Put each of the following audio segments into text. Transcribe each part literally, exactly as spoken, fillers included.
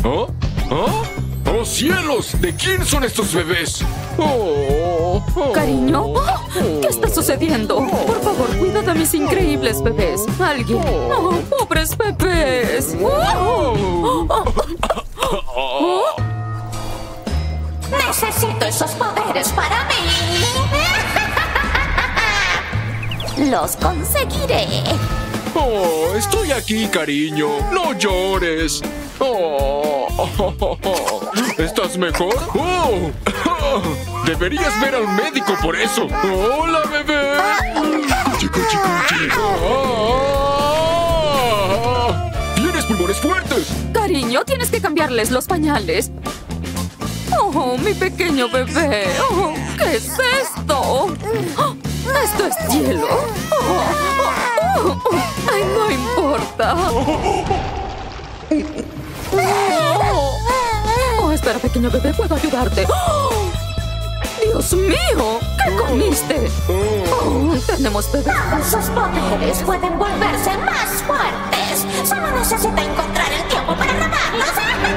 ¿Oh? ¿Oh? ¡Oh, cielos! ¿De quién son estos bebés? Oh, oh, Cariño, ¿qué está sucediendo? Por favor, cuida de mis increíbles bebés. Alguien. Oh, pobres bebés. Oh. Oh. Necesito esos poderes para mí. Los conseguiré. Oh, estoy aquí, cariño. No llores. Oh, oh, oh, oh. ¿Estás mejor? Oh, oh. Deberías ver al médico por eso. Hola, bebé. Chico, chico, chico. Oh. Tienes pulmones fuertes. Cariño, tienes que cambiarles los pañales. Oh, mi pequeño bebé. Oh, ¿qué es esto? Oh, ¿esto es hielo? Oh, oh, oh, oh. Ay, no importa. Oh, oh, espera, pequeño bebé, puedo ayudarte. Oh, Dios mío, ¿qué comiste? Oh, tenemos bebé. Sus poderes pueden volverse más fuertes. Solo necesito encontrar el tiempo para grabarlos.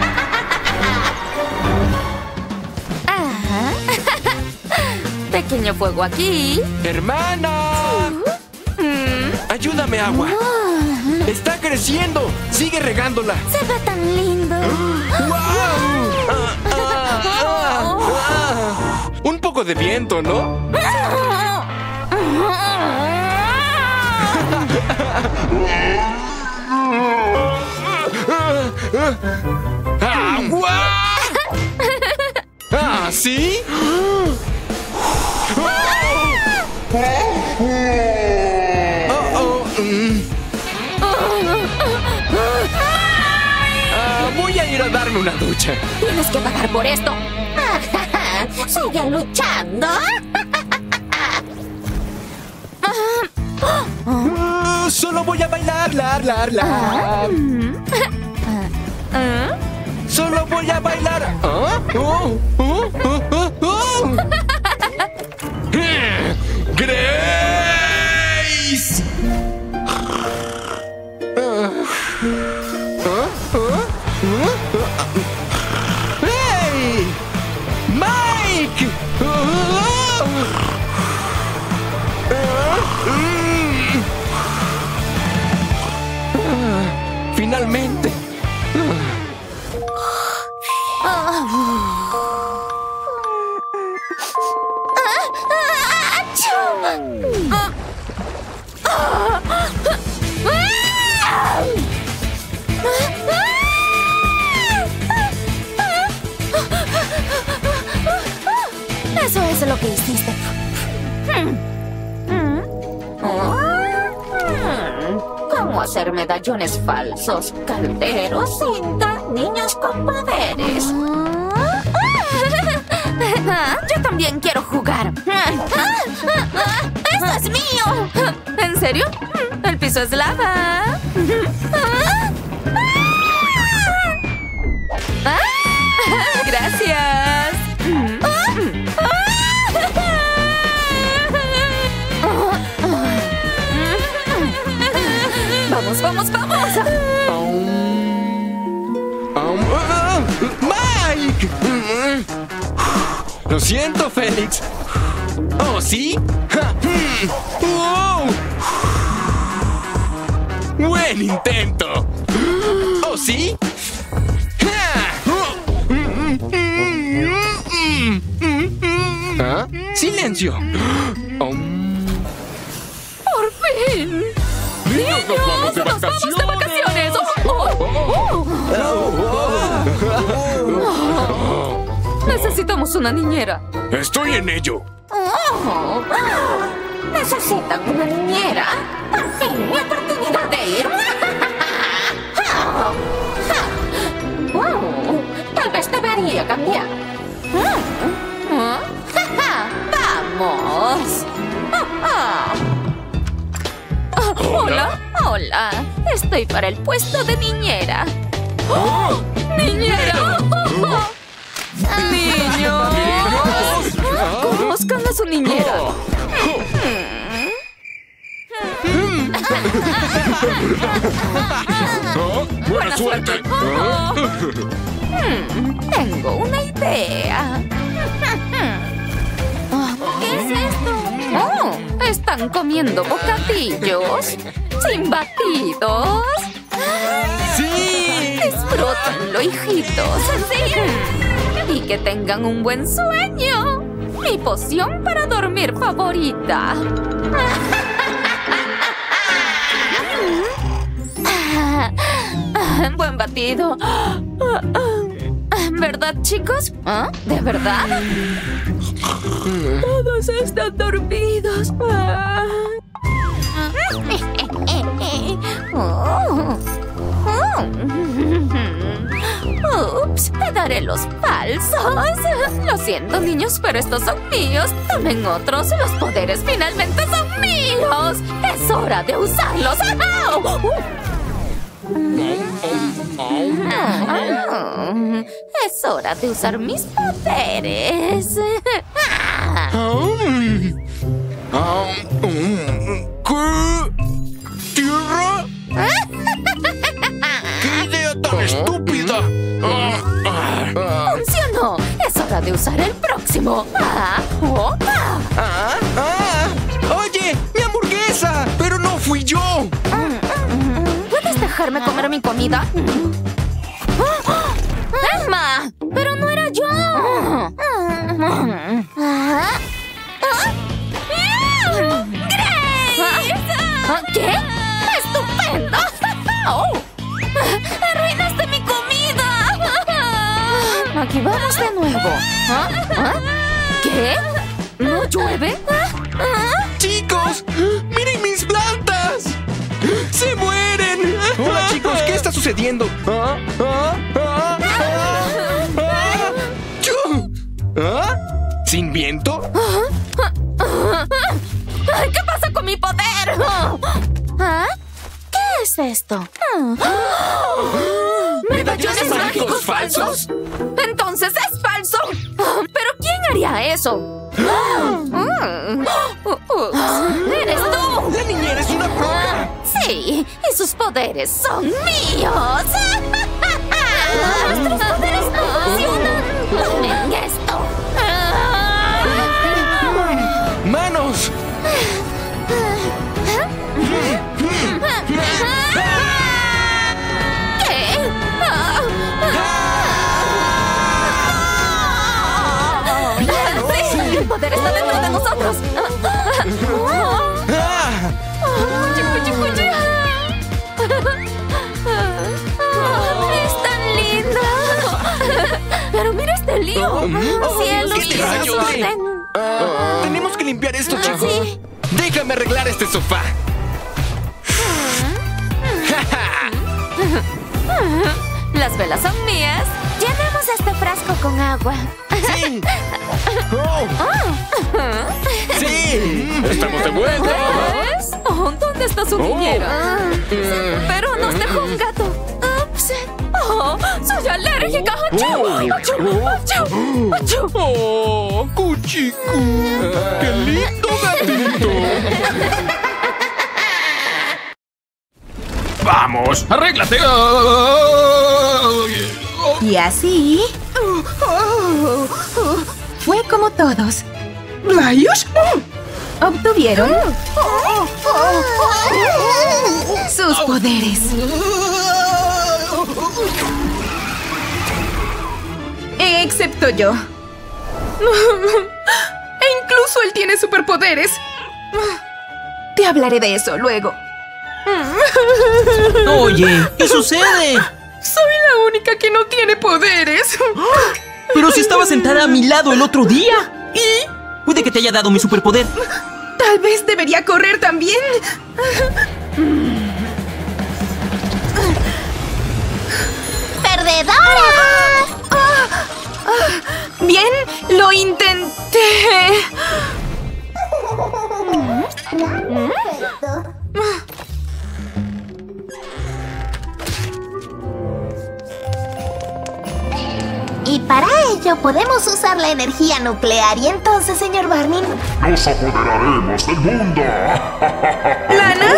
Pequeño fuego aquí. ¡Hermana! Mm. ¡Ayúdame, agua! Oh, ¡Está creciendo! ¡Sigue regándola! se ve tan lindo. ¡Wow! Ah, ah, ah, ah. Un poco de viento, ¿no? ¡Agua! ¿Ah, sí? Oh, oh, mm. Ah, voy a ir a darme una ducha. Tienes que pagar por esto. Sigue luchando. Ah, solo voy a bailar, lar, lar, lar. Solo voy a bailar. ¿Ah? Oh, oh, oh, oh, oh. ¡Grace! ¡Hey! ¡Mike! ¡Finalmente! Eso es lo que hiciste. ¿Cómo hacer medallones falsos, calderos, cinta, niños con poderes? Yo también quiero jugar. ¡Eso es mío! ¿En serio? El piso es lava. Gracias. Vamos, vamos, vamos. ¡Mike! Lo siento, Félix. ¿Oh, sí? ¡Wow! ¡Buen intento! ¿Oh, sí? ¿Ah? ¡Silencio! ¡Por fin! ¡Niños, nos vamos de ¡Nos vamos de vacaciones! Oh, oh, oh. Necesitamos una niñera. ¡Estoy en ello! Oh, ¿necesitan una niñera? Por fin, mi oportunidad de ir. Oh, tal vez debería cambiar. Vamos. Hola. Hola. Estoy para el puesto de niñera. ¡Oh! ¡Niñera! ¡Niños! Conozcan a su niñera. ¡Buena suerte! Hmm, tengo una idea. ¿Qué es esto? Oh, están comiendo bocadillos sin batidos. ¡Sí! Disfrútenlo, hijitos. Sí. Y que tengan un buen sueño. Mi poción para dormir favorita. Buen batido. ¿Verdad, chicos? ¿Ah? ¿De verdad? Todos están dormidos. Oh. Oh. Ups, te daré los falsos. Lo siento, niños, pero estos son míos. Tomen otros. Los poderes finalmente son míos. Es hora de usarlos. Es hora de usar mis poderes. ¿Qué? ¿Tierra? ¡Qué idea tan estúpida! ¡Funcionó! Es hora de usar el próximo. ¡Ah! ¡Opa! ¡Ah! ¡Ah! ¡Oye! ¡Mi hamburguesa! ¡Pero no fui yo! ¿Puedes dejarme comer mi comida? ¡Emma! ¡Pero no era yo! ¡Grace! ¿Qué? ¡Estupendo! Oh. ¡Arruinaste mi comida! Aquí vamos de nuevo. ¿Ah? ¿Ah? ¿Qué? ¿No llueve? ¡Chicos! ¡Miren mis plantas! ¡Se mueren! Hola, chicos, ¿qué está sucediendo? ¿Ah? ¿Ah? ¿Ah? ¿Ah? ¿Ah? ¿Sin viento? ¿Qué pasa con mi poder? ¿Ah? ¿Qué es esto? ¿Medallones mágicos falsos? Entonces es falso. ¿Pero quién haría eso? ¡Eres tú! ¡La niñera es una bruja! Sí, y sus poderes son míos. ¡Nuestros poderes no funcionan! ¡Tomen esto! ¡Manos! ¿Qué? ¡Sí! ¡El poder está dentro de nosotros! ¡Es tan lindo! ¡Pero mira este lío! ¡Cielos, ¿Qué qué rayos? desorden! Ah, tenemos que limpiar esto, chicos. Sí. Déjame arreglar este sofá. Las velas son mías. Llenemos este frasco con agua. ¡Sí! Oh. ¡Sí! ¡Estamos de vuelta! ¿Ves? Oh, ¿dónde está su niñera? Pero nos dejó un gato. Ups. Oh, soy alérgica. ¡Achú! ¡Achú! ¡Achú! ¡Achú! ¡Oh, Cuchicu! ¡Qué lindo gatito! ¡Vamos! ¡Arréglate! Y así... fue como todos. ¿Rayos? Obtuvieron sus poderes. Excepto yo. E incluso él tiene superpoderes. Te hablaré de eso luego. Oye, ¿qué sucede? Soy la única que no tiene poderes. Pero si estaba sentada a mi lado el otro día. ¿Y? Puede que te haya dado mi superpoder. Tal vez debería correr también. ¡Perdedora! Bien, lo intenté. Y para ello podemos usar la energía nuclear. Y entonces, señor Barney, ¡Nos apoderaremos del mundo! ¿Lana?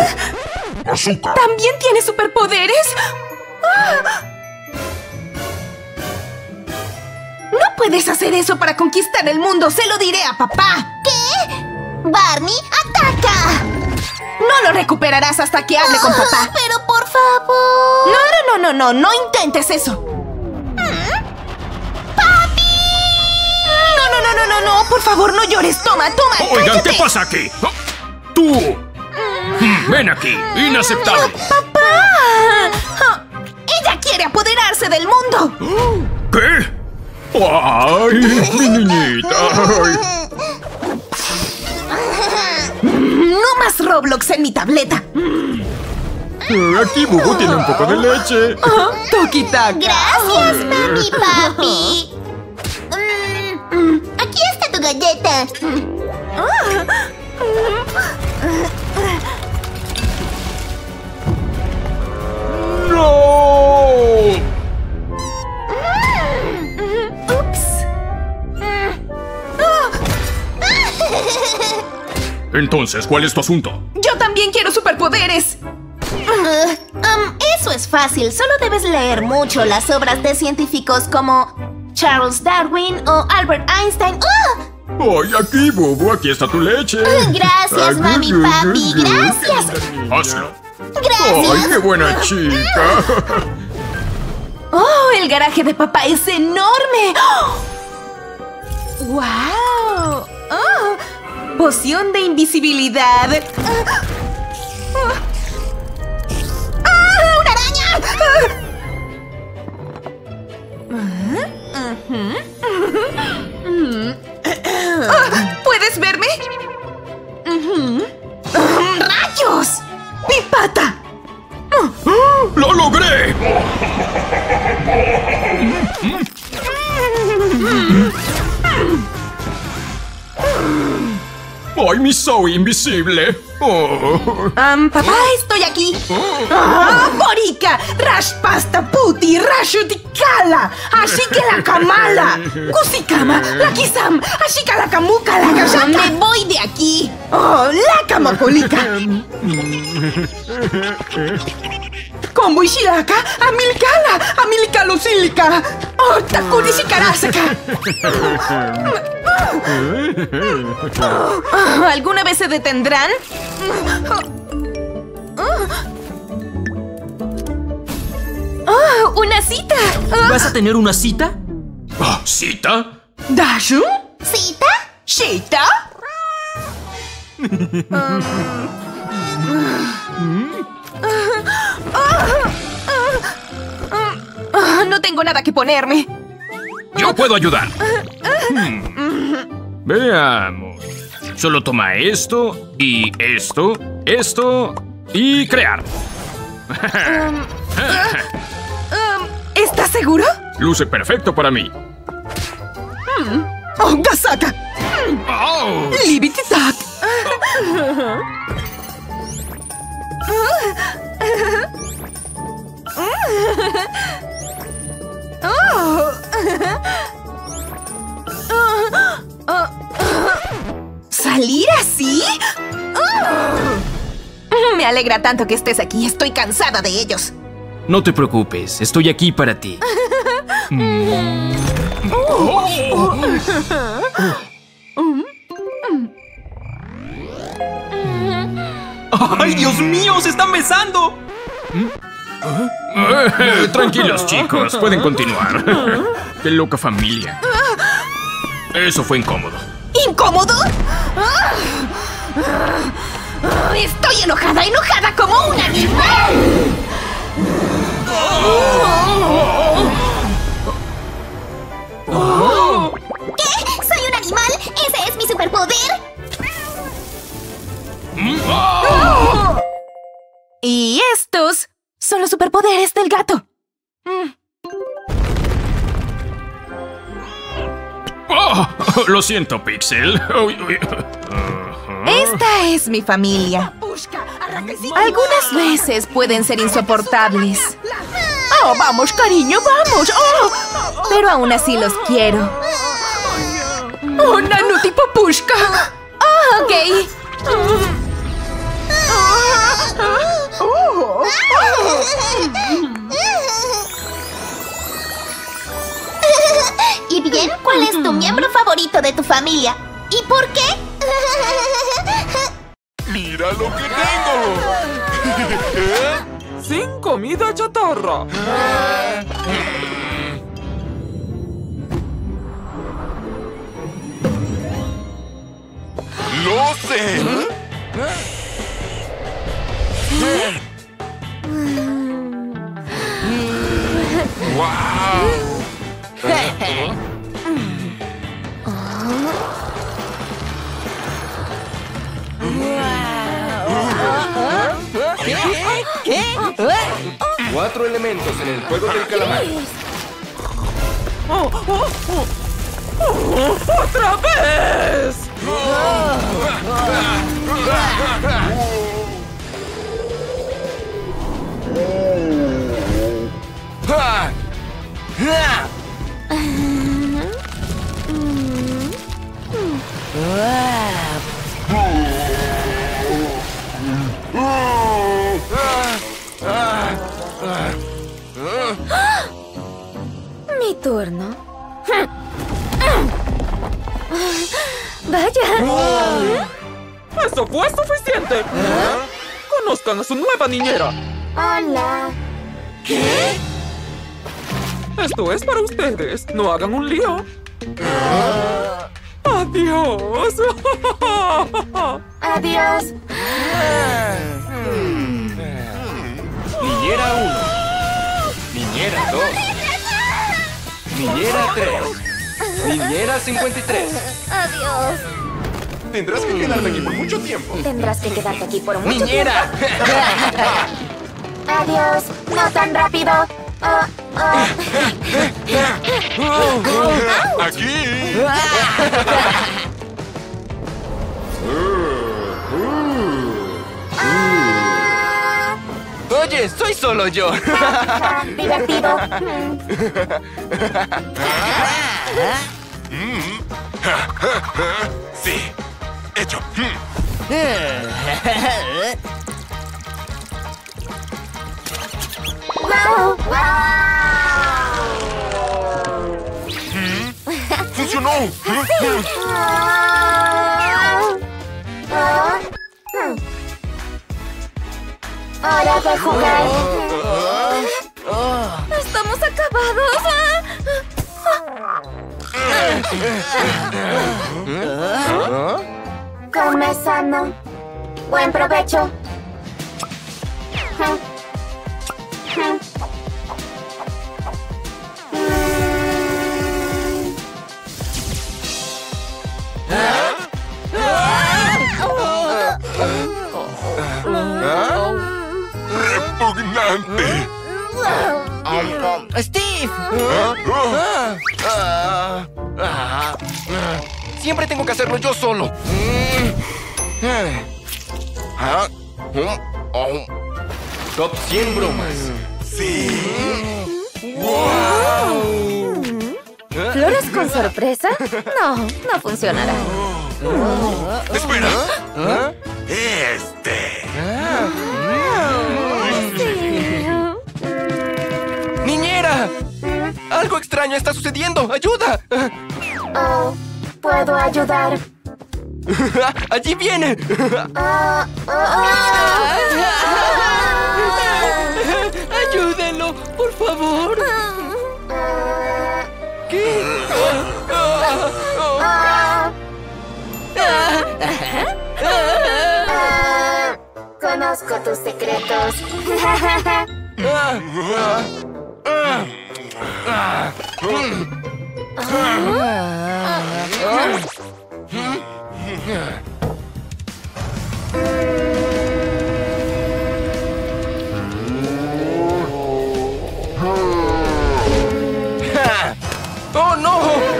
¡Azúcar! ¿También tiene superpoderes? puedes hacer eso para conquistar el mundo. Se lo diré a papá. ¿Qué? ¡Barney, ataca! No lo recuperarás hasta que hable con papá. Pero por favor... No, no, no, no, no, no intentes eso. ¡Papi! No, no, no, no, no, no, por favor, no llores. Toma, toma, Oigan, cállate. ¿qué pasa aquí? Oh, ¡Tú! ¡Ven aquí! ¡Inaceptable! ¡Papá! ¡Ella quiere apoderarse del mundo! ¿Qué? ¡Ay, mi niñita! Ay. No más Roblox en mi tableta. Aquí Bubu tiene un poco de leche. Oh, Toki-taka. Gracias, mami, papi. Mm, aquí está tu galleta. ¡No! Ups. Entonces, ¿cuál es tu asunto? Yo también quiero superpoderes. Uh, um, eso es fácil. Solo debes leer mucho las obras de científicos como Charles Darwin o Albert Einstein. ¡Oh! ¡Ay, aquí, Bubu! Aquí está tu leche. Gracias, mami, papi. Gracias. Hazlo. Gracias. ¡Ay, qué buena chica! Oh, el garaje de papá es enorme. ¡Oh! ¡Wow! Oh, poción de invisibilidad. ¡Ah! ¡Ah! ¡Una araña! ¡Ah! ¡Ah! ¿Puedes verme? ¡Rayos! ¡Mi pata! ¡Lo logré! ¡Ay, mi Zoe invisible! Oh. Um, papá, estoy aquí. ¡Ah, Borika! ¡Rashpasta puti! ¡Rashutikala! ¡Ashikala kamala! ¡Kusikama! ¡Lakisam! ¡Ashikala kamuka! ¡Lakashaka! ¡Me voy de aquí! ¡Oh, la kamakolika! ¡Kombu Ishiraka! ¡Amilkala! ¡Amilkalosilika! ¡Oh, Takuri Shikarasaka! Oh, ¿alguna vez se detendrán? ¡Oh, una cita! ¿Vas a tener una cita? Ah, ¿cita? ¿Dashu? ¿Cita? ¿Shita? No tengo nada que ponerme. Yo puedo ayudar. Hmm. Veamos. Solo toma esto y esto, esto y crear. ¿Estás seguro? Luce perfecto para mí. ¡Oh, Gasaka! Oh. ¡Libititat! ¿Salir así? Me alegra tanto que estés aquí. Estoy cansada de ellos. No te preocupes, estoy aquí para ti. ¡Ay, Dios mío! ¡Se están besando! Eh, tranquilos, chicos. Pueden continuar. Qué loca familia. Eso fue incómodo. ¿Incómodo? Estoy enojada, enojada como un animal. ¿Qué? ¿Soy un animal? ¿Ese es mi superpoder? Y estos son los superpoderes del gato. Oh, lo siento, Pixel. Uy, uy. Esta es mi familia. Algunas veces pueden ser insoportables. Oh, vamos, cariño, vamos. Oh, pero aún así los quiero. Oh, Nanuti Papushka. Oh, ok. ¿Y bien? ¿Cuál ¿Cuál es tu miembro favorito de tu familia? ¿Y por qué? ¡Mira lo que tengo! ¡Sin comida chatarra! ¡Lo sé! ¡Wow! ¿Qué? ¿Qué? Cuatro elementos en el juego del calamar. ¡Oh, oh, oh! ¡Oh, ¡otra vez! ¡Ja! ¡Ja! Mi turno. Vaya. ¡Eso fue suficiente! ¡Conozcan a su nueva niñera! Hola. ¿Qué? Esto es para ustedes. No hagan un lío. ¡Adiós! Adiós. Niñera uno. Niñera dos. Niñera tres. Niñera cincuenta y tres. Adiós. Tendrás que quedarte aquí por mucho tiempo. Tendrás que quedarte aquí por mucho ¡Niñera! tiempo. Adiós. No tan rápido. Oh, oh. ¡Aquí! Oye, soy solo yo. Ah, divertido. Sí, hecho. Wow, wow. ¡Funcionó! Ah, ah. Hora de jugar. Estamos acabados. Come sano. Buen provecho. ¡Repugnante! ¡Steve! ¿Ah? Ah, ah. Siempre tengo que hacerlo yo solo. ¿Ah? Oh. Top cien bromas. ¡Sí! ¿Flores con sorpresa? No, no funcionará. ¡Espera! ¿Ah? ¡Este! ¡Niñera! ¡Algo extraño está sucediendo! ¡Ayuda! Oh, ¿puedo ayudar? ¡Allí viene! Ah, ah, ¡Ayúdenlo! ¡Por favor! ah, ¿Qué? ah, ah, conozco tus secretos. ¡Oh, no!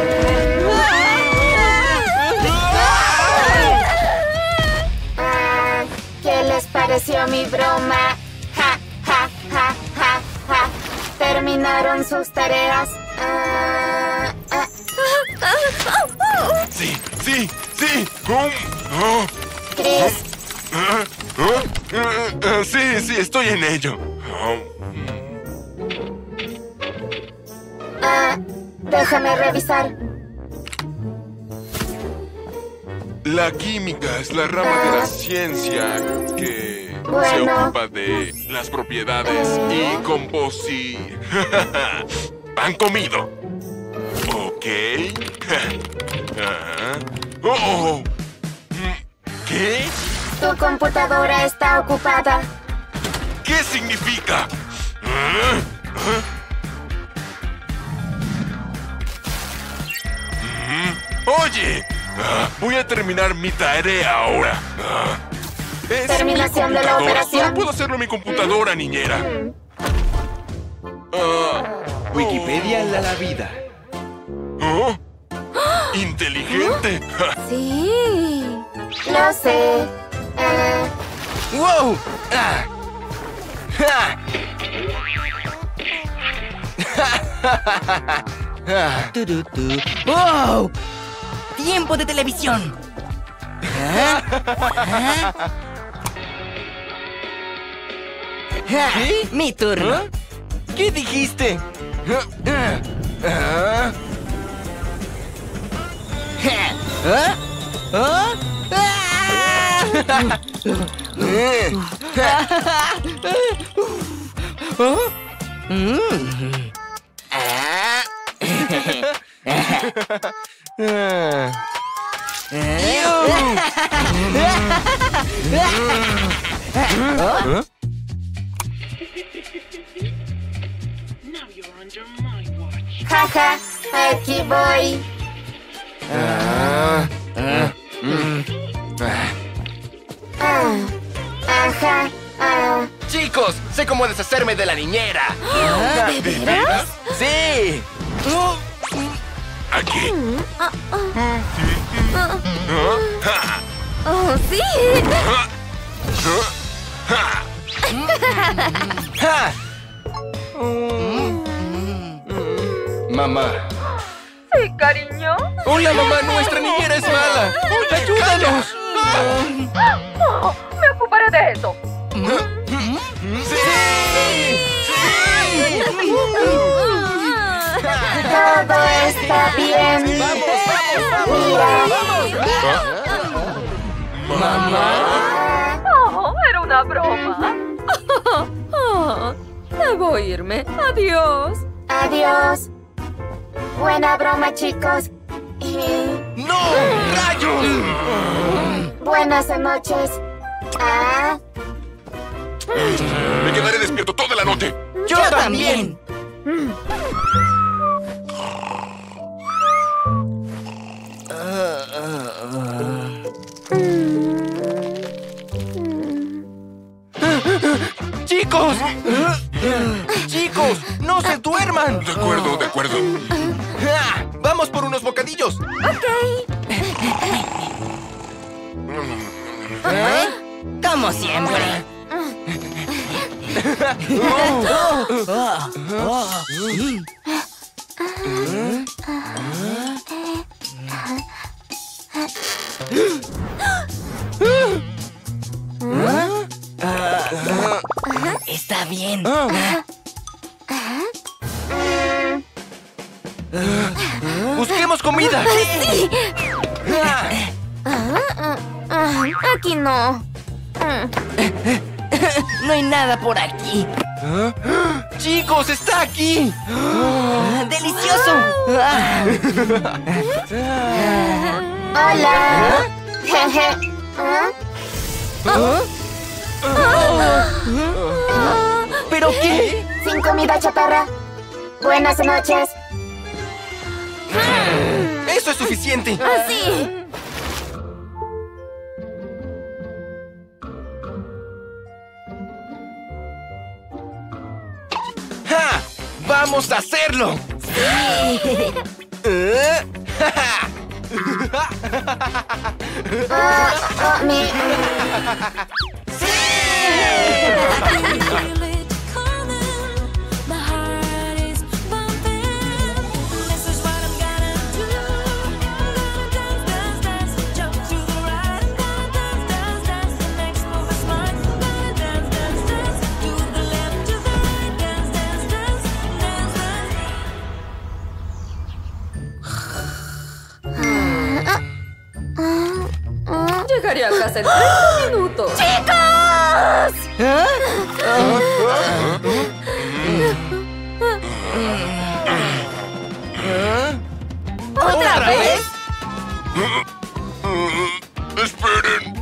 Ah, ¿qué les pareció mi broma? Ja, ja, ja, ja, ja. ¿Terminaron sus tareas? Ah, ah. ¡Sí! ¡Sí! ¡Sí! Um, oh, Chris, ah, oh, ah, ah, sí, sí, estoy en ello. Oh, ah, déjame revisar. La química es la rama de la ciencia que se Bueno. ocupa de las propiedades y composi... ¿Han comido? Ok. Ah. Oh, oh. ¿Qué? Tu computadora está ocupada. ¿Qué significa? ¿Ah? ¿Ah? Oye, ah, voy a terminar mi tarea ahora. Ah, es Terminación mi de la computadora. operación. Solo puedo hacerlo en mi computadora, niñera. Ah, Wikipedia la la vida. oh, inteligente. Ja, Sí. Lo sé. Ah, ¡Wow! ¡Ah! ¡Ja! Tu, tu, tu. ¡Wow! ¡Tiempo de televisión! ¿Ah? ¿Ah? Ja, ¿Qué? Mi turno. ¿Ah? ¿Qué dijiste? Ah, ah, Ja. ¿Ah? ¿Ah? ¿Ah? Mm. Ah. ah. ¿Ah? jaja, aquí voy. Ah, ah, mm, ah. Ah, ajá. Ah. Chicos, sé cómo deshacerme de la niñera. ¿De veras? ¡Sí! Aquí. Ah, ah. Ah, ja, Oh, sí. ah, ah, ¡Ja! Mamá. Sí, cariño. ¡Hola, mamá! ¡Nuestra niñera es mala! ¡Ayúdanos! Oh, me ocuparé de eso. Todo está bien. Mira. ¡Mamá! Oh, era una broma. Oh, debo irme. Adiós. Adiós. Buena broma, chicos. Y ¡No! ¡Rayos! buenas noches. Ah, me quedaré despierto toda la noche. ¡Yo también! ¡Chicos! ¡Chicos! ¡No se duerman! De acuerdo, de acuerdo. ¡Ja! ¡Vamos por unos bocadillos! ¿Eh? Como siempre. Está bien. ¡Busquemos comida! ¡Ja! ah, aquí no. No hay nada por aquí. ¡Chicos, está aquí! Ah, ¡Delicioso! Ah. Hola. Jeje. Ah, ¿Pero qué? sin comida chatarra. Buenas noches. ¡Eso es suficiente! Así. ¡Ja! ¡Vamos a hacerlo! ¿Eh? ¡Ja, ja! Ah, ah, mi- llegaré a casa en treinta minutos. ¡Chicos! ¿Ah? ¿Otra vez? ¡Esperen!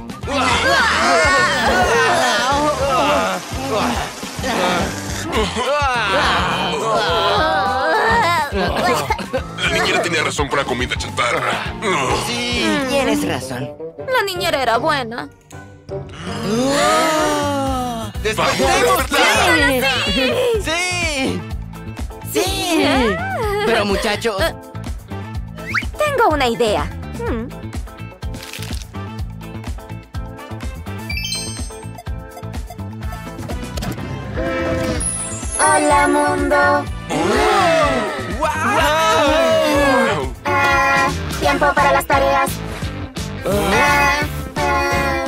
La niñera tenía razón para comida chatarra. Sí, tienes razón. La niñera era buena. ¡Despertemos! ¡Sí! ¡Sí! ¡Sí! Pero muchachos... Tengo una idea. Hola, mundo. Ah, tiempo para las tareas. Ah, ah.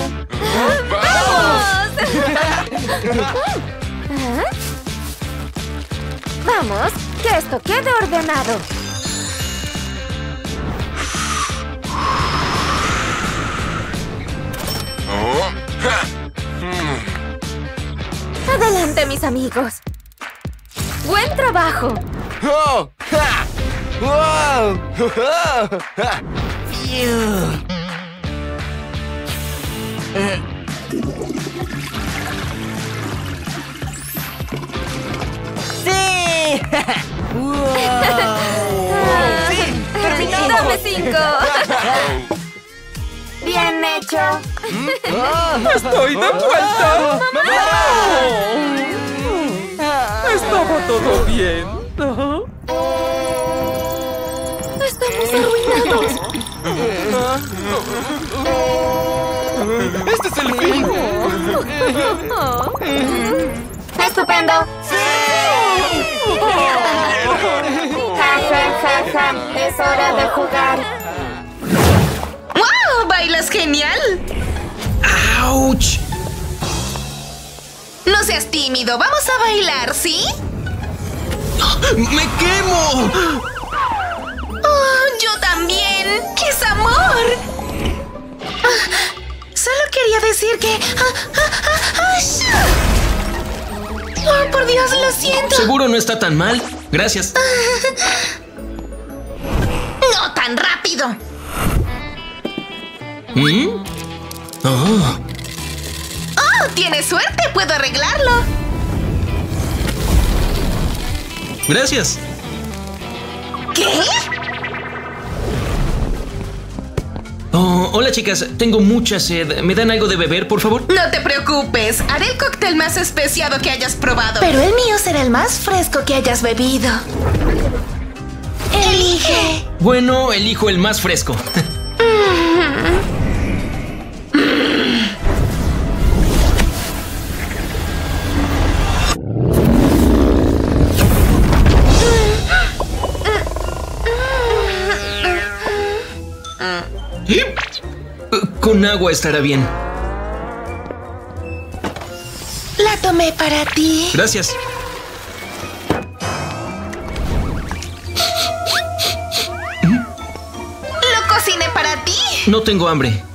Vamos, que esto quede ordenado. Oh. Ja. Adelante, mis amigos. Buen trabajo. ¡Oh! ¡Ja! ¡Wow! ¡Oh! ¡Ja! ¡Fiu! Eh. ¡Sí! ¡Wow! ¡Sí! ¡Terminamos! Dame cinco. Bien hecho. ¡Oh! ¡Estoy de vuelta! ¿Estaba todo bien? Ajá. Estamos arruinados. ¡Este es el fin! ¡Estupendo! Ja, ja, ja, ja. Es hora de jugar. ¡Wow! ¡Bailas genial! ¡Auch! No seas tímido. Vamos a bailar, ¿sí? ¡Me quemo! Oh, yo también. ¡Qué es amor! Ah, solo quería decir que... ah, ah, ah, ah, sh- oh, por Dios, lo siento. Seguro no está tan mal. Gracias. No tan rápido. ¿Mm? Oh. Oh, tienes suerte. Puedo arreglarlo. Gracias. ¿Qué? Oh, hola chicas, tengo mucha sed. ¿Me dan algo de beber, por favor? No te preocupes. Haré el cóctel más especiado que hayas probado. Pero el mío será el más fresco que hayas bebido. Elige. Bueno, elijo el más fresco. Con agua estará bien. La tomé para ti. Gracias. Lo cociné para ti. No tengo hambre.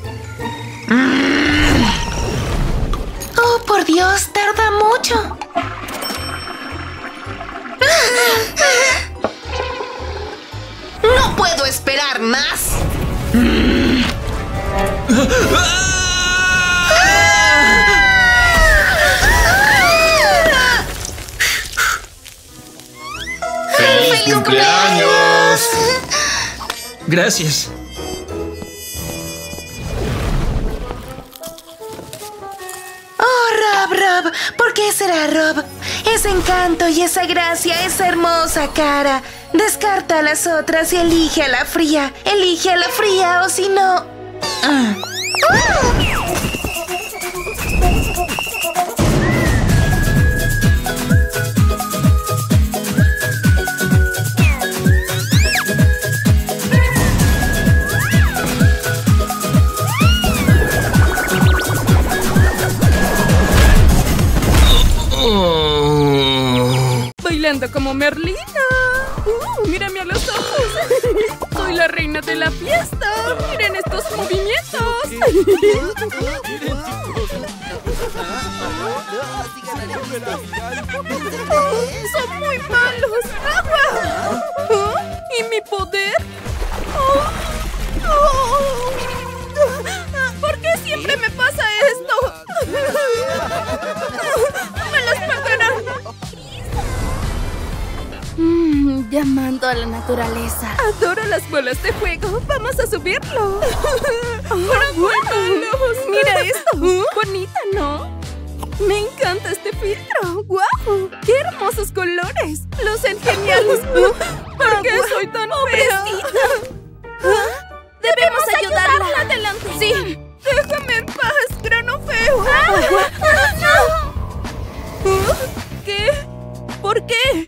Oh, por Dios, tarda mucho. No puedo esperar más. ¡Feliz cumpleaños! Gracias. Oh, Rob, Rob, ¿por qué será Rob? Ese encanto y esa gracia, esa hermosa cara. Descarta a las otras y elige a la fría. Elige a la fría o si no... Ah. Bailando como Merlina. Uh, mírame a los ojos. Soy la reina de la fiesta. Miren estos movimientos. Son muy malos. ¿Ah? ¿Y mi poder? Oh. Oh. ¿Por qué siempre me pasa esto? ¡Me las pagarán! Mm, llamando a la naturaleza. Adoro las bolas de fuego. Vamos a subirlo. ¡Bueno! Mira esto. Bonita, ¿no? Me encanta este filtro. ¡Guau! ¡Qué hermosos colores! Lucen geniales. ¿Por qué soy tan fea? ¡Debemos ayudarla! ¡Adelante! ¡Sí! ¡Déjame en paz, grano feo! ¿Qué? ¿Por qué?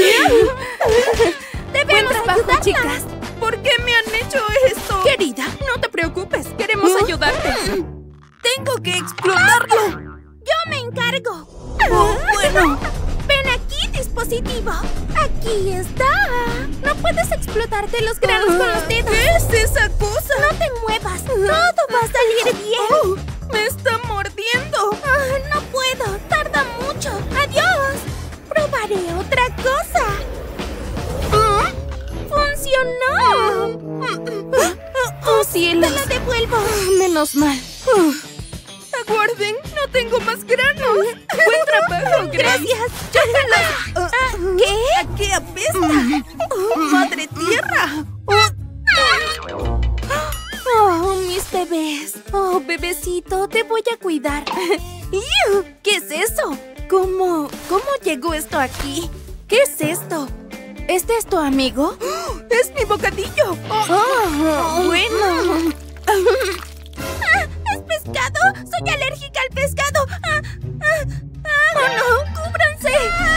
¡Debemos ayudarla! Chicas. ¿Por qué me han hecho esto? Querida, no te preocupes. Queremos ayudarte. ¡Tengo que explotarlo! ¡Yo me encargo! Oh, bueno. ¡Ven aquí, dispositivo! ¡Aquí está! No puedes explotarte los granos con los dedos. ¿Qué es esa cosa? No te muevas. Todo va a salir bien. Oh, ¡me está mordiendo! Ah, no puedo. Tarda mucho. ¡Adiós! Probaré otra cosa. ¿Ah? ¡Funcionó! ¡Oh, cielos! ¡Te la devuelvo! Menos mal. Uh. Aguarden, no tengo más granos. Buen trabajo, gracias. Chócalos. Uh, ¿Qué? ¿A qué apesta? Oh, ¡madre tierra! Oh, mis bebés. Oh, bebecito, te voy a cuidar. ¿Qué es eso? ¿Cómo? ¿Cómo llegó esto aquí? ¿Qué es esto? ¿Este es tu amigo? ¡Es mi bocadillo! Oh, bueno. ¿Es pescado? ¡Soy alérgica al pescado! ¡Ah! ¡Ah! ¡Ah! ¡Oh, no! ¡Cúbranse!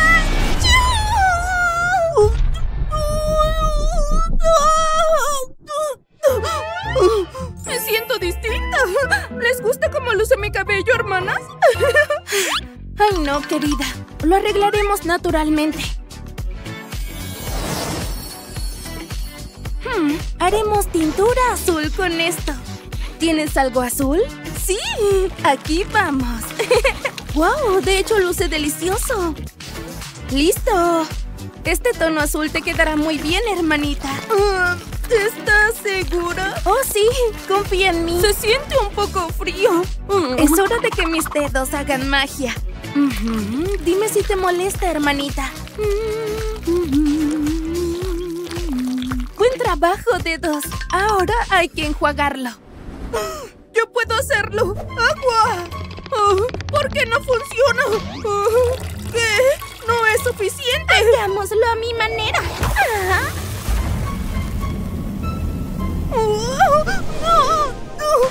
Me siento distinta. ¿Les gusta cómo luce mi cabello, hermanas? Ay, no, querida. Lo arreglaremos naturalmente. Hmm, haremos tintura azul con esto. ¿Tienes algo azul? ¡Sí! ¡Aquí vamos! ¡Wow! De hecho, luce delicioso. ¡Listo! Este tono azul te quedará muy bien, hermanita. Uh, ¿Estás segura? Oh, sí. Confía en mí. Se siente un poco frío. Uh. Es hora de que mis dedos hagan magia. Uh-huh. Dime si te molesta, hermanita. Uh-huh. Buen trabajo, dedos. Ahora hay que enjuagarlo. ¡Yo puedo hacerlo! ¡Agua! Oh, ¿por qué no funciona? Oh, ¿qué? ¡No es suficiente! Hagámoslo a mi manera. ¿Ah? Oh, oh, oh.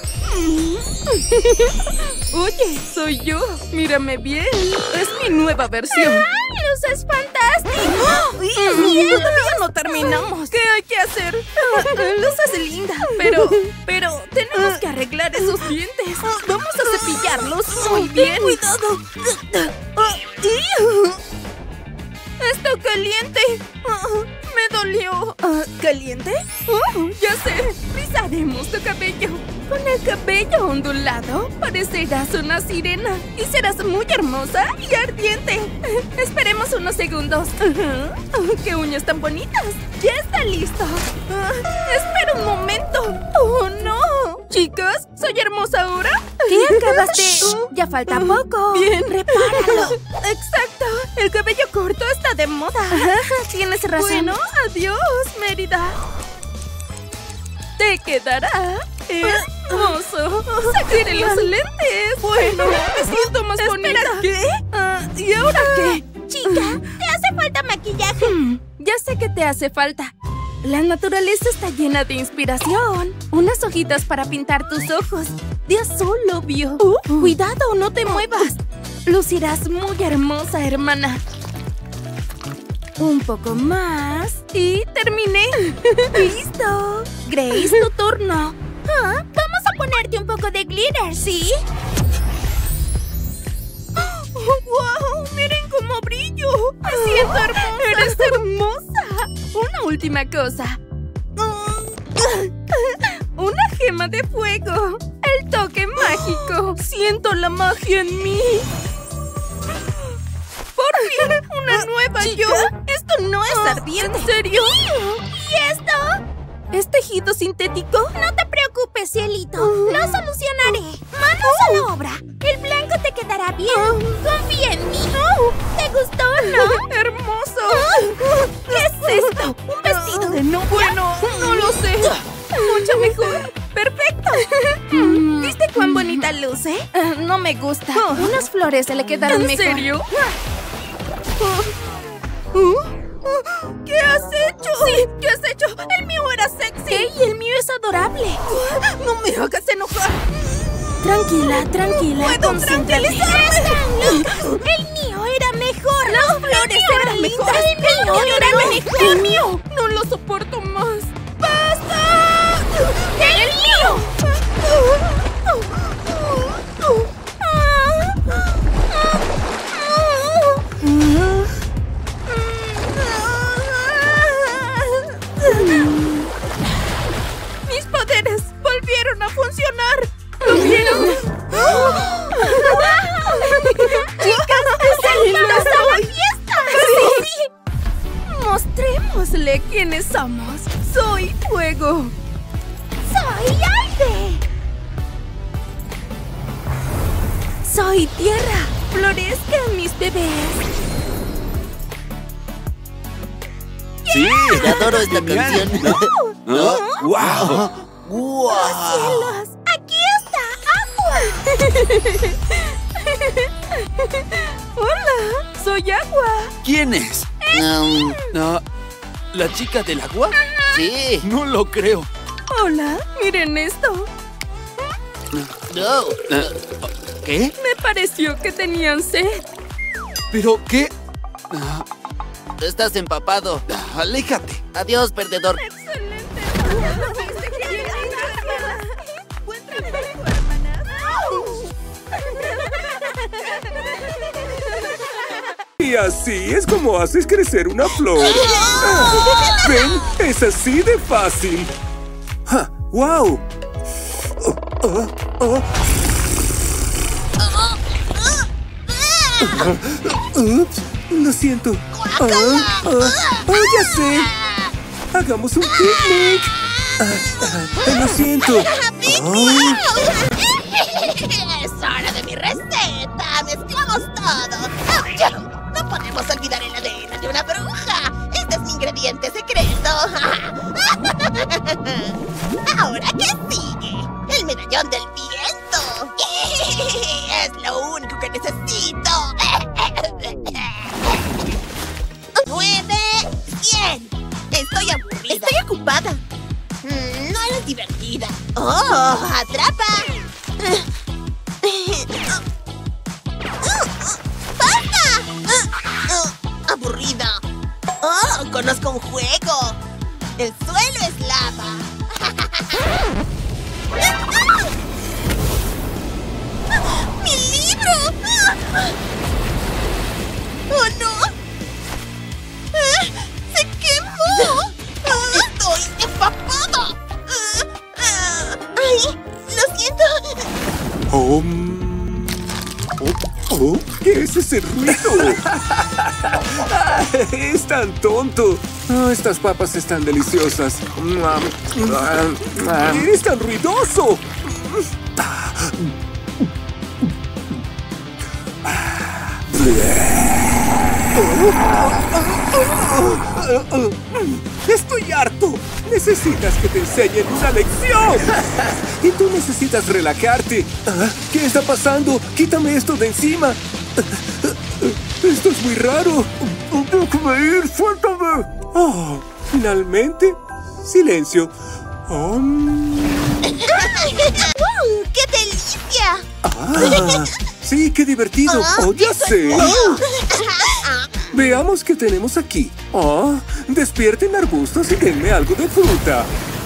Oye, soy yo. Mírame bien. Es mi nueva versión. ¡Ah, luces fantástico! ¡Miedo! Todavía no terminamos. ¿Qué hay que hacer? Luces linda. Pero, pero tenemos que arreglar esos dientes. Vamos a cepillarlos muy bien. ¡Cuidado! ¡Está caliente! Uh, ¡me dolió! Uh, ¿Caliente? Uh, ¡ya sé! Rizaremos tu cabello. Con el cabello ondulado, parecerás una sirena. Y serás muy hermosa y ardiente. Uh, esperemos unos segundos. Uh, uh, ¡Qué uñas tan bonitas! ¡Ya está listo! Uh, ¡Espera un momento! ¡Oh, no! Chicas, ¿soy hermosa ahora? ¿Qué acabas de...? Uh, ya falta poco. Bien, repáralo. Exacto. El cabello corto está de moda. Tienes razón. Bueno, adiós, Mérida. Te quedará hermoso. Sacaré los lentes. Bueno, me siento más bonita. ¿Qué? Uh, ¿Y ahora qué? Chica, te hace falta maquillaje. Hmm, ya sé que te hace falta. La naturaleza está llena de inspiración. Unas hojitas para pintar tus ojos. De azul, obvio. Uh, uh. Cuidado, no te muevas. Lucirás muy hermosa, hermana. Un poco más. Y terminé. ¡Listo! Grace, tu turno. ¿Ah? Vamos a ponerte un poco de glitter, ¿sí? ¡Wow! ¡Miren cómo brillo! ¡Me siento hermosa! ¡Eres hermosa! Una última cosa. Una gema de fuego. El toque mágico. Siento la magia en mí. Por fin, una nueva yo. Esto no es ardiente. ¿En serio? ¿Y esto? ¿Es tejido sintético? No te preocupes, cielito. Lo solucionaré. Manos a la obra. El blanco te quedará bien. Confía en mí. ¿Te gustó, no? ¡Hermoso! ¿Qué es esto? ¿Un vestido de novia? Bueno, no lo sé. Mucho mejor. ¡Perfecto! ¿Viste cuán bonita luce? Uh, no me gusta. Unas flores se le quedaron ¿En mejor. serio? Uh, ¿Qué has hecho? Sí, ¿qué has hecho? El mío era sexy. Y el mío es adorable. No me hagas enojar. Tranquila, tranquila. ¡Puedo tranquilizarme! El mío era mejor. Las flores eran mejores. El mío era mejor. El mío. No lo soporto más. ¡Basta! ¡El mío! Mis poderes volvieron a funcionar. ¿Lo vieron? ¡Chicas! ¡Salimos a la fiesta! ¡Sí! Mostrémosle quiénes somos. Soy fuego. ¡Soy aire! Soy tierra. Florezcan mis bebés. Sí, adoro esta canción. ¿No? ¡Wow! ¡Wow! ¡Cielos! ¡Aquí está agua! Hola, soy agua. ¿Quién es? Um, Ah, ¿La chica del agua? sí. No lo creo. Hola, miren esto. No. Ah, ¿Qué? Me pareció que tenían sed. ¿Pero qué? Ah, Estás empapado. aléjate. Adiós, perdedor. Y así es como haces crecer una flor. Ah, ¿ven? Es así de fácil. Ja, ¡wow! Oh, oh, oh. Ups, lo siento. Ah, ah, oh, ya sé. Hagamos un picnic. Ah, ah, lo siento. Ah. ¡Es hora de mi receta! ¡Mezclamos todo! ¡No podemos olvidar el A D N de una bruja! ¡Este es mi ingrediente secreto! ¿Ahora qué sigue? ¡El medallón del viento! ¡Es lo único que necesito! ¡Nueve! ¡Cien! Estoy aburrida. Estoy ocupada. Mm, no eres divertida. ¡Oh! ¡Atrapa! ¡Basta! ¡Aburrida! ¡Oh! ¡Conozco un juego! ¡El suelo es lava! ¡Mi libro! ¡Oh, no! ¡Se quemó! ¡Estoy empapada! ¡Ay! ¡Lo siento! Oh, oh, oh, ¿qué es ese ruido? Es tan tonto. Oh, estas papas están deliciosas. ¡Es tan ruidoso! ¡Estoy harto! Necesitas que te enseñen una lección. Y tú necesitas relajarte. ¿Qué está pasando? Quítame esto de encima. Esto es muy raro. Déjame ir, suéltame. Oh, finalmente, silencio. Oh. ¡Uh! ¡Qué delicia! Ah, sí, qué divertido. Oh, ya sé. Veamos qué tenemos aquí. Oh, despierten arbustos y denme algo de fruta.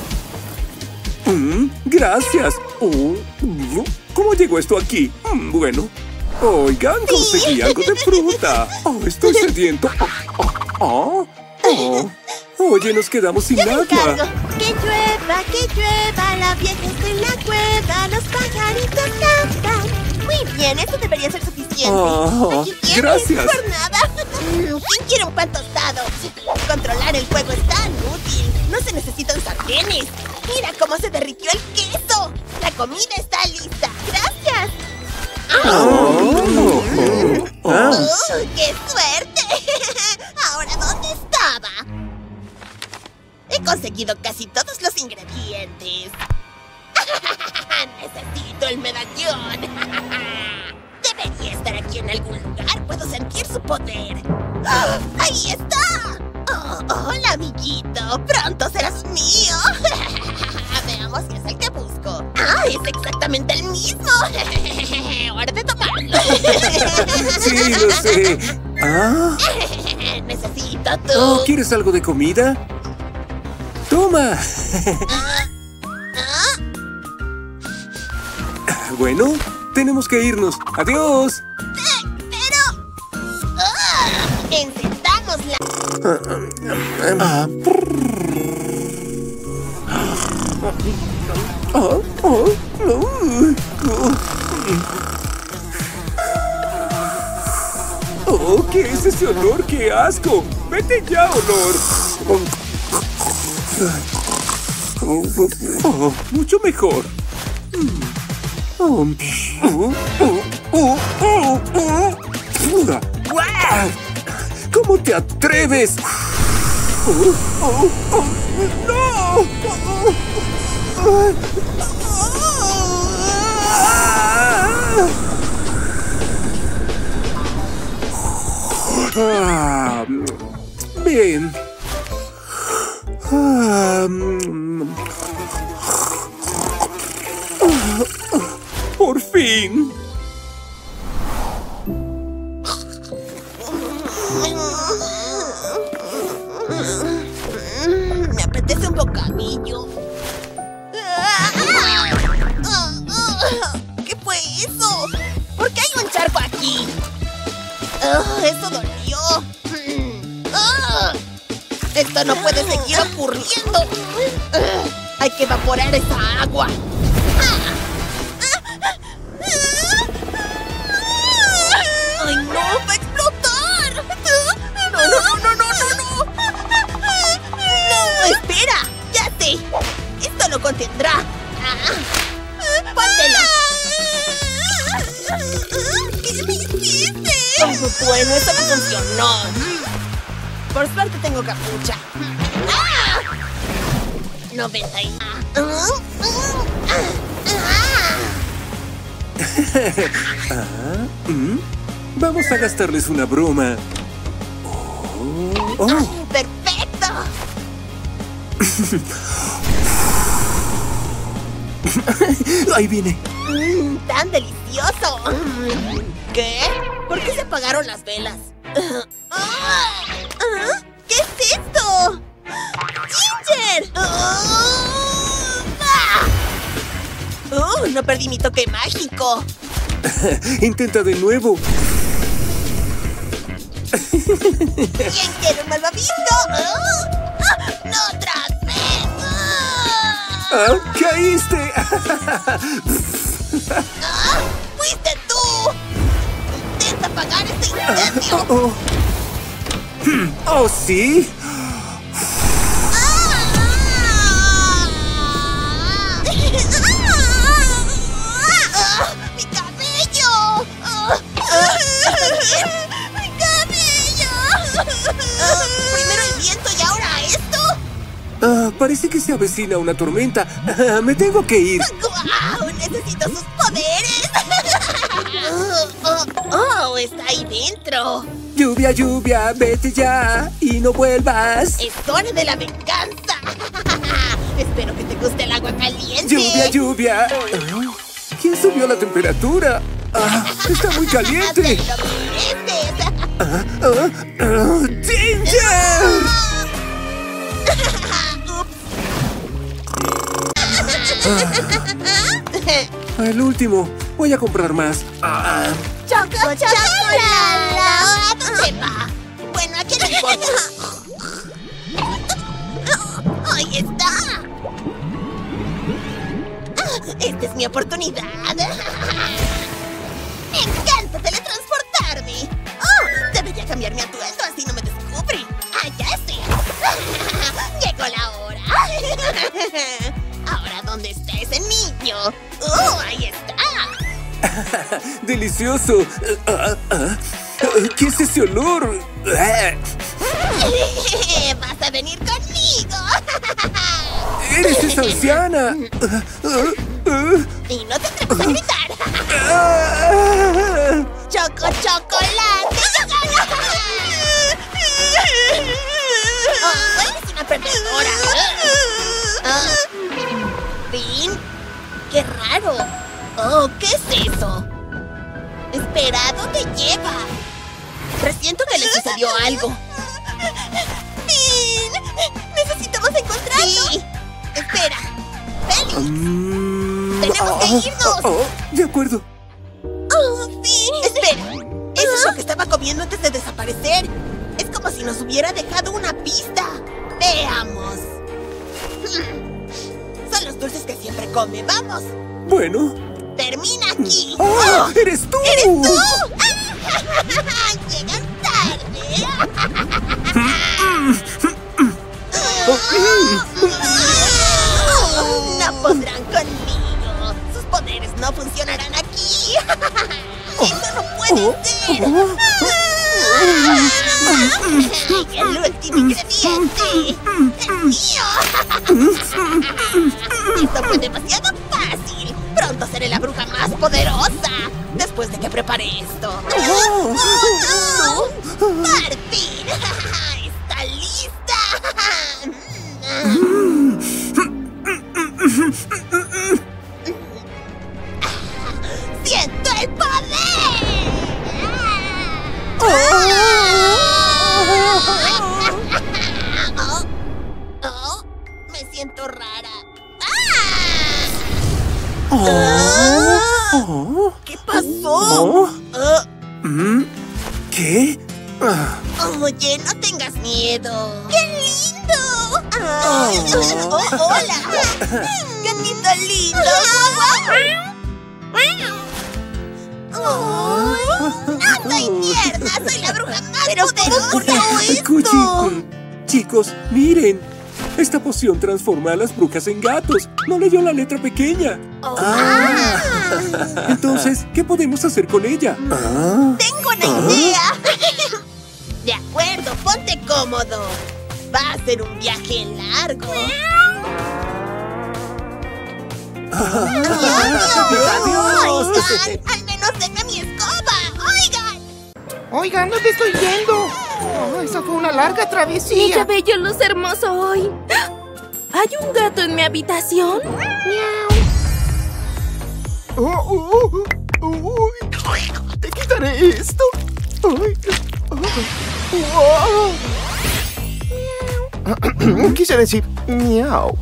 Mm, gracias. Oh, ¿cómo llegó esto aquí? Mm, bueno. Oigan, conseguí algo de fruta. Oh, estoy sediento. Oh, oh, oh, Oye, nos quedamos sin Yo me agua. encargo. Que llueva, que llueva, la vieja está en la cueva, los pajaritos cantan. Muy bien, eso debería ser suficiente. Oh, Aquí tienes, gracias. por nada. ¿Quién quiere un pan tostado? Controlar el fuego es tan útil. No se necesitan sartenes. Mira cómo se derritió el queso. La comida está lista. Gracias. Oh. Ah. ¡Uh, qué suerte! Ahora, ¿dónde estaba? He conseguido casi todos los ingredientes. Necesito el medallón. Debería estar aquí en algún lugar. Puedo sentir su poder. ¡Oh, ¡ahí está! Oh, hola, amiguito. Pronto serás mío. Veamos si es el que busco. ¡Ah, es exactamente el mismo! ¡Hora de tomarlo! Sí, lo sé. Ah. Necesito tú. Oh, ¿quieres algo de comida? ¡Toma! Bueno, tenemos que irnos. ¡Adiós! Pero... ¡ah! ¡Encendamos la... Ah. Oh, oh, oh. Oh, ¿qué es ese olor? ¡Qué asco! ¡Vete ya, olor! Oh, mucho mejor. Oh, oh, oh, oh, oh. ¿Cómo te atreves? Oh, oh, oh, ¡no! Ah, bien. Ah, por fin. Me apetece un bocadillo. ¿Qué fue eso? ¿Por qué hay un charco aquí? Oh, eso dolió. Oh, esto no puede seguir ocurriendo. Oh, hay que evaporar esa agua. ¡Ay, no! ¡Va a explotar! ¡No, no, no, no, no, no! ¡No! ¡No! ¡Espera! ¡Ya sé! ¡Esto lo contendrá! ¡Póntelo! ¿Qué me hiciste? Oh, bueno, eso no funcionó. Por suerte tengo capucha. ¡Ah! noventa y... ¡Ah! Ah, ¿mm? Vamos a gastarles una broma. Oh, oh. ¡Perfecto! Ahí viene. Mm, ¡tan delicioso! ¿Qué? ¿Por qué se apagaron las velas? Ah, ah, ¿qué es esto? ¡Ginger! Oh, ah. oh, no perdí mi toque mágico. Intenta de nuevo. ¿Quién quiere un malvavisco? Oh, ah, ¡no otra vez! Ah, ¡caíste! Ah, ¡fuiste tú! ¡Intenta apagar este incendio! Oh, oh. Oh, ¿sí? ¡Mi cabello! ¡Mi cabello! Primero el viento y ahora esto. Ah, parece que se avecina una tormenta. Ah, me tengo que ir. ¡Guau! ¡Necesito sus poderes! oh, oh, oh, está ahí dentro. Lluvia, lluvia, vete ya y no vuelvas. Es hora de la venganza. Espero que te guste el agua caliente. Lluvia, lluvia. Ah, ¿quién subió la temperatura? Ah, está muy caliente. Ah, ah, ah, ¡Ginger! Ah, el último. Voy a comprar más. Ah. ¡Choco, chocolate! ¿A dónde va? Bueno, ¿a qué le importa? ¡Ahí está! ¡Esta es mi oportunidad! ¡Me encanta teletransportarme! ¡Oh! Debería cambiar mi atuendo, así no me descubre. ¡Ah, ya sé! ¡Llegó la hora! Ahora, ¿dónde está ese niño? ¡Oh, ahí está! ¡Delicioso! Uh, uh, uh. ¿Qué es ese olor? ¡Vas a venir conmigo! ¡Eres esa anciana! ¡Y no te atreves a gritar! ¡Choco chocolate! ¡Yo gano! ¡Oh, eres una perdedora! Ah, ¿Fin? ¡Qué raro! ¡Oh, qué es eso! Espera, ¿a dónde lleva? Presiento que le sucedió algo. ¡Fin! ¡Necesitamos encontrarlo! Sí. Espera. ¡Félix! Um, ¡Tenemos oh, que irnos! Oh, oh, de acuerdo. ¡Oh, Fin! Espera. Eso es lo que estaba comiendo antes de desaparecer. Es como si nos hubiera dejado una pista. Veamos. Son los dulces que siempre come. ¡Vamos! Bueno. ¡Termina aquí! ¡Oh! oh ¡Eres tú! ¡Eres tú! ¡Llegan tarde! ¡No podrán conmigo! ¡Sus poderes no funcionarán aquí! ¡Eso no puede ser! ¡El último ingrediente! ¡El mío! ¡Esto fue demasiado fácil! ¡Pronto seré la bruja más poderosa! Después de que prepare esto. ¡Oh! ¡Oh! ¡Martín! ¡Está lista! ¡Siento el poder! ¡Oh! ¡Oh! ¡Oh! Me siento rara. ¡Ah! Oh. ¿Qué pasó? Oh. Uh. ¿Qué? Oye, no tengas miedo. ¡Qué lindo! Ah. Oh. Oh, ¡hola! ¡Gatito lindo! Oh. ¡No soy tierna! ¡Soy la bruja más poderosa! Escuchen, chicos, miren. Esta poción transforma a las brujas en gatos. No leyó la letra pequeña. Oh. Ah. Entonces, ¿qué podemos hacer con ella? Ah. ¡Tengo una ah. idea! De acuerdo, ponte cómodo. Va a ser un viaje largo. ¡Adiós! ¡Adiós! Oigan, al menos denme mi escoba. ¡Oigan! Oigan, ¿dónde estoy yendo? Oh, esa fue una larga travesía. Mi cabello luce hermoso hoy. ¿Hay un gato en mi habitación? Miau. Oh, oh, oh, oh. Te quitaré esto. Ay, oh. Oh. Quise decir miau.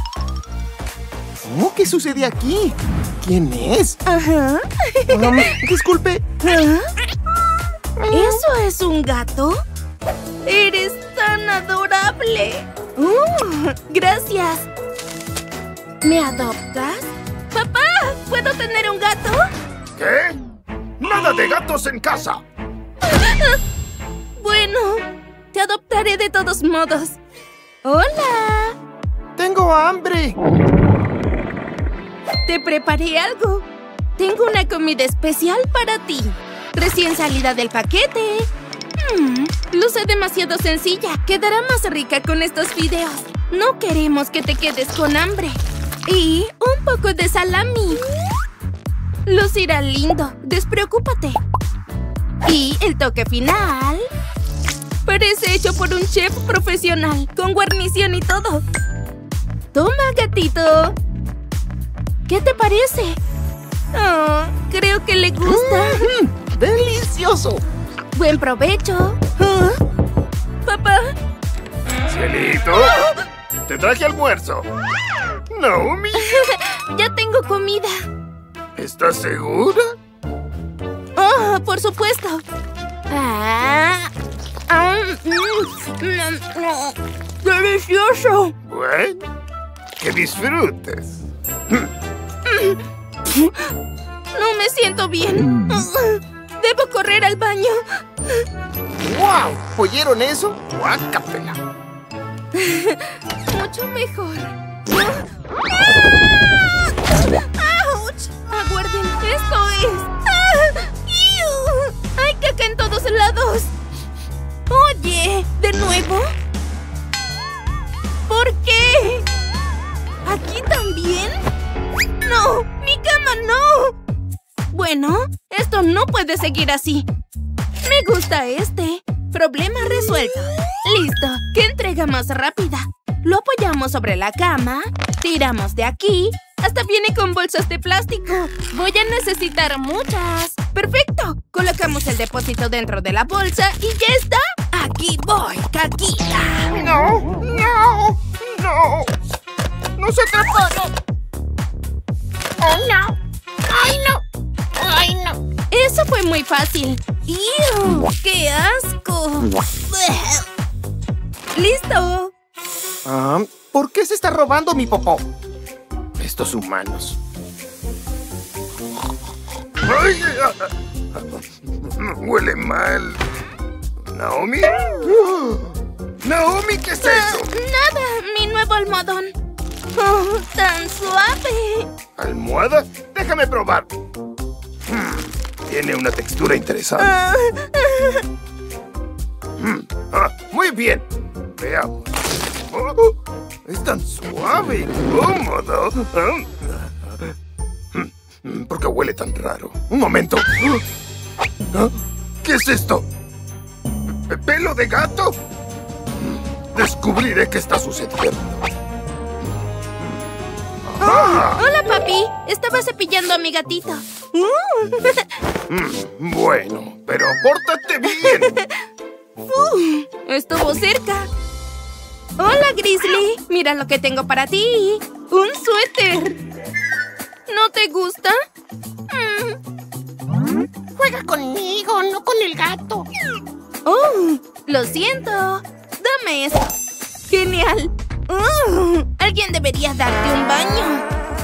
Oh, ¿qué sucede aquí? ¿Quién es? Ajá. Um, disculpe. ¿Ah? ¿Eso es un gato? ¡Eres tan adorable! Uh, ¡Gracias! ¿Me adoptas? ¡Papá! ¿Puedo tener un gato? ¿Qué? ¡Nada de gatos en casa! Bueno, te adoptaré de todos modos. ¡Hola! ¡Tengo hambre! Te preparé algo. Tengo una comida especial para ti. Recién salida del paquete. Mm, luce demasiado sencilla. Quedará más rica con estos fideos. No queremos que te quedes con hambre. Y un poco de salami. Lucirá lindo. Despreocúpate. Y el toque final. Parece hecho por un chef profesional. Con guarnición y todo. Toma, gatito. ¿Qué te parece? Oh, creo que le gusta. Mm, ¡delicioso! ¡Buen provecho! ¿Ah? ¿Papá? ¡Cielito! ¡Te traje almuerzo! ¡Naomi! ¡Ya tengo comida! ¿Estás segura? ¡Oh, por supuesto! Ah, ah, mm, mm, ¡Delicioso! Bueno, que disfrutes. No me siento bien. Debo correr al baño. ¡Wow! ¿Oyeron eso? ¡Guácatela! Mucho mejor. ¡Auch! Aguarden, esto es. ¡Ah! ¡Iu! ¡Hay caca en todos lados! Oye, ¿de nuevo? ¿Por qué? ¿Aquí también? ¡No! ¡Mi cama no! Bueno, esto no puede seguir así. Me gusta este. Problema resuelto. Listo. ¿Qué entrega más rápida? Lo apoyamos sobre la cama, tiramos de aquí. Hasta viene con bolsas de plástico. Voy a necesitar muchas. ¡Perfecto! Colocamos el depósito dentro de la bolsa y ya está. Aquí voy, Caquita. ¡No! ¡No! ¡No! ¡No se atraparon! ¡Oh, no! ¡Ay, no! ¡Ay, no! Eso fue muy fácil. ¡Ew! ¡Qué asco! ¡Listo! Ah, ¿por qué se está robando mi popó? Estos humanos. ¡Ay! Huele mal. ¿Naomi? ¿Naomi, qué es eso? Nada, mi nuevo almohadón. Oh, tan suave. ¿Almohada? Déjame probar. Hmm, tiene una textura interesante. Ah, Hmm, ah, muy bien. Veamos. Oh, es tan suave y cómodo. Ah, hmm, ¿por qué huele tan raro? Un momento. ¿Ah? ¿Qué es esto? ¿Pe- ¿Pelo de gato? Hmm, Descubriré qué está sucediendo. Ah. Hola, papi. Estaba cepillando a mi gatito. Mm, bueno, pero pórtate bien. Uh, estuvo cerca. Hola, Grizzly. Mira lo que tengo para ti. Un suéter. ¿No te gusta? Mm. Juega conmigo, no con el gato. Oh, lo siento. Dame eso. Genial. Uh, alguien debería darte un baño.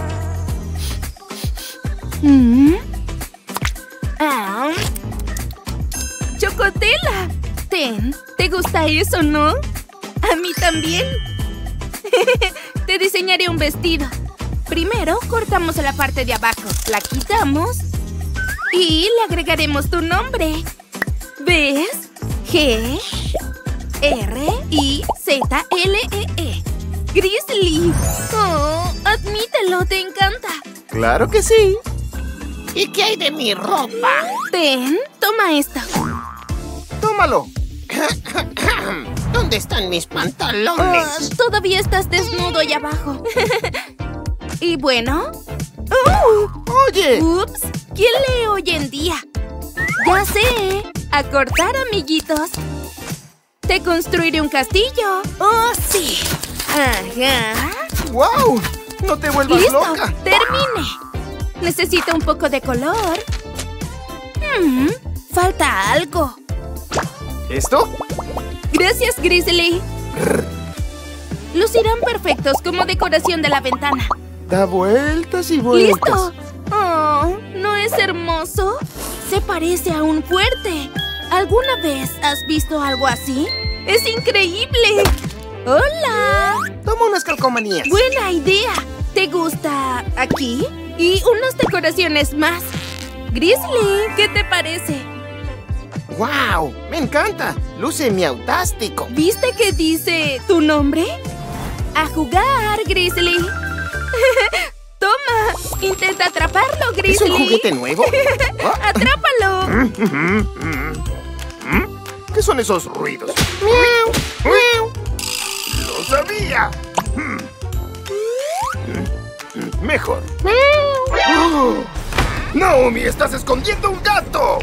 Mm. Ah. Chocotela. Ten, ¿te gusta eso, no? A mí también. Te diseñaré un vestido. Primero cortamos la parte de abajo, la quitamos y le agregaremos tu nombre. ¿Ves? G R I Z L E E. Grizzly. Oh, admítelo, te encanta. ¡Claro que sí! ¿Y qué hay de mi ropa? Ten, toma esto. ¡Tómalo! ¿Dónde están mis pantalones? Oh, todavía estás desnudo allá abajo. Y bueno. ¡Uh! ¡Oye! Ups, ¿quién lee hoy en día? Ya sé. A cortar, amiguitos. Te construiré un castillo. ¡Oh, sí! Ajá. ¡Wow! ¡No te vuelvas ¡Listo! loca! ¡Termine! Necesito un poco de color. Hmm, falta algo. ¿Esto? Gracias, Grizzly. Lucirán perfectos como decoración de la ventana. Da vueltas y vueltas. ¡Listo! Oh, ¿no es hermoso? Se parece a un fuerte. ¿Alguna vez has visto algo así? ¡Es increíble! ¡Hola! Toma unas calcomanías. ¡Buena idea! ¿Te gusta aquí? Y unas decoraciones más. Grizzly, ¿qué te parece? ¡Wow! ¡Me encanta! Luce miautástico. ¿Viste que dice tu nombre? ¡A jugar, Grizzly! ¡Toma! ¡Intenta atraparlo, Grizzly! ¿Es un juguete nuevo? ¡Atrápalo! ¿Qué son esos ruidos? ¡Miau! ¡Miau! ¡Lo sabía! Mejor. ¡Oh! ¡Naomi, estás escondiendo un gato!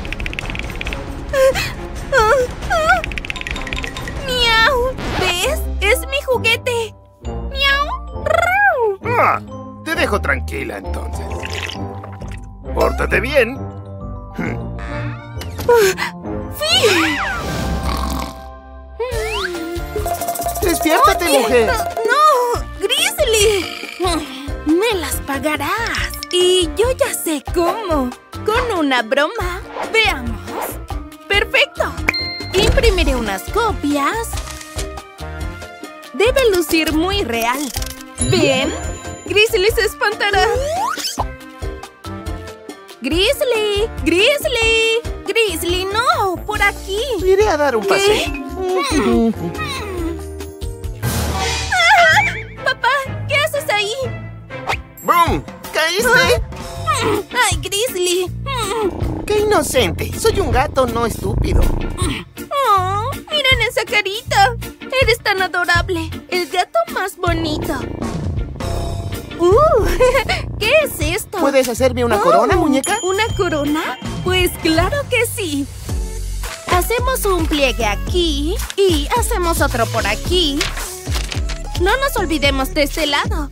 ¡Miau! ¿Ves? ¡Es mi juguete! ¡Miau! Ah, te dejo tranquila entonces. Pórtate bien. ¡Sí! Es despiértate, Oye, mujer. ¡No! ¡Grizzly! Me las pagarás. Y yo ya sé cómo. Con una broma. Veamos. ¡Perfecto! Imprimiré unas copias. Debe lucir muy real. ¿Ven? Grizzly se espantará. ¡Grizzly! ¡Grizzly! ¡Grizzly, no! ¡Por aquí! Iré a dar un paseo. ¡Ah! ¡Papá! ¿Qué haces ahí? ¡Bum! ¿Caíste? ¡Ay, Grizzly! ¡Qué inocente! Soy un gato no estúpido. Oh, miren esa carita. Eres tan adorable. El gato más bonito. Uh, ¿qué es esto? ¿Puedes hacerme una Oh, corona, muñeca? ¿Una corona? Pues claro que sí. Hacemos un pliegue aquí y hacemos otro por aquí. No nos olvidemos de este lado.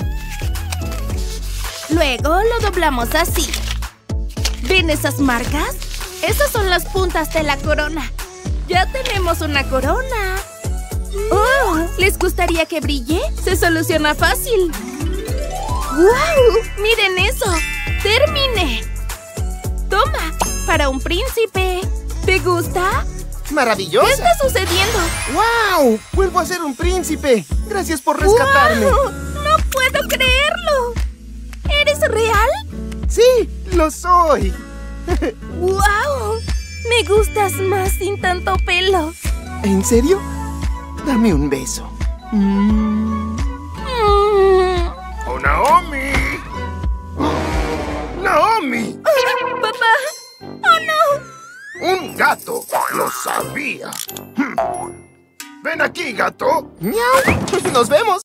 Luego lo doblamos así. ¿Ven esas marcas? Esas son las puntas de la corona. ¡Ya tenemos una corona! ¡Oh! ¿Les gustaría que brille? ¡Se soluciona fácil! ¡Wow! ¡Miren eso! ¡Terminé! ¡Toma! ¡Para un príncipe! ¿Te gusta? ¡Maravillosa! ¿Qué está sucediendo? ¡Wow! ¡Vuelvo a ser un príncipe! ¡Gracias por rescatarme! ¡Wow! ¡No puedo creerlo! ¿Eres real? ¡Sí! ¡Lo soy! ¡Wow! Me gustas más sin tanto pelo. ¿En serio? Dame un beso. Mm. Mm. ¡Oh, Naomi! ¡Naomi! Oh, ¡Papá! ¡Oh, no! ¡Un gato! ¡Lo sabía! Hmm. ¡Ven aquí, gato! ¡Miau! ¡Nos vemos!